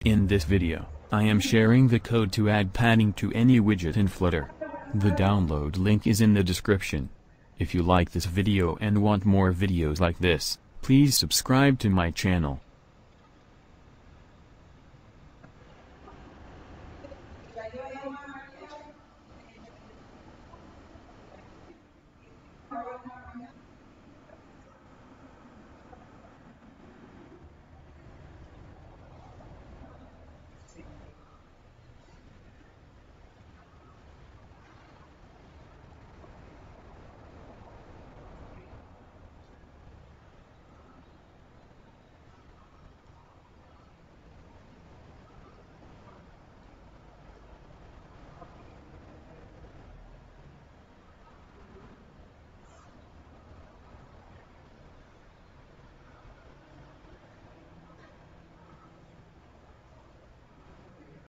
In this video, I am sharing the code to add padding to any widget in Flutter. The download link is in the description. If you like this video and want more videos like this, please subscribe to my channel.